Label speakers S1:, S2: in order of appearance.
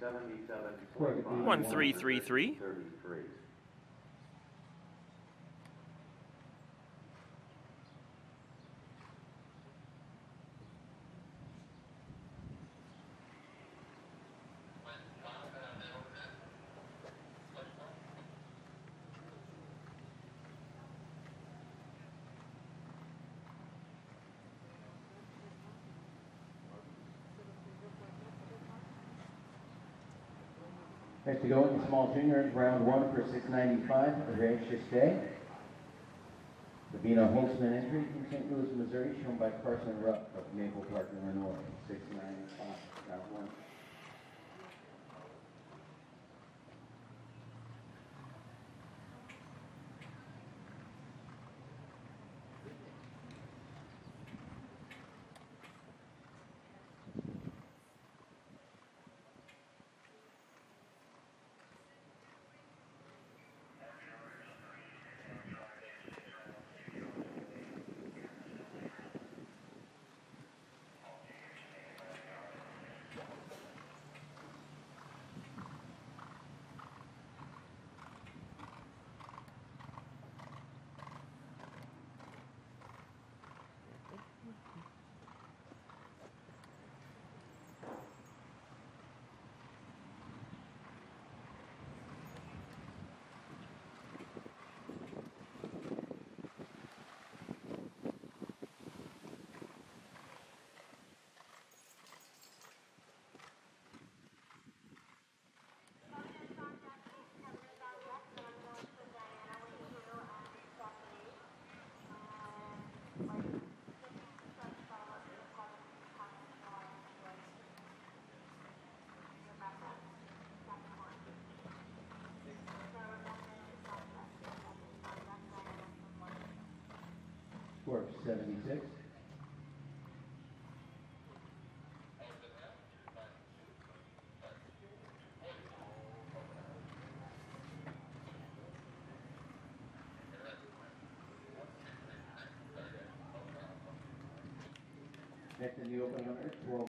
S1: 1333.
S2: Next to go in the small juniors, round one for 695, a very anxious day. The Vino Holtzman entry from St. Louis, Missouri, shown by Carson Rupp of Maple Park, Illinois, 695, round one. Score of 76. Next in the open number, 12.